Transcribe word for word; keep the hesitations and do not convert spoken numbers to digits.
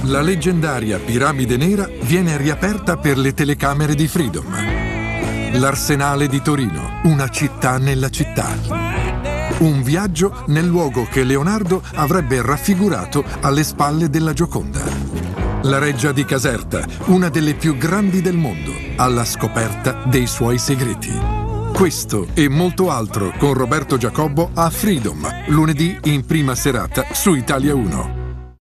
La leggendaria Piramide Nera viene riaperta per le telecamere di Freedom. L'Arsenale di Torino, una città nella città. Un viaggio nel luogo che Leonardo avrebbe raffigurato alle spalle della Gioconda. La Reggia di Caserta, una delle più grandi del mondo, alla scoperta dei suoi segreti. Questo e molto altro con Roberto Giacobbo a Freedom, lunedì in prima serata su Italia uno.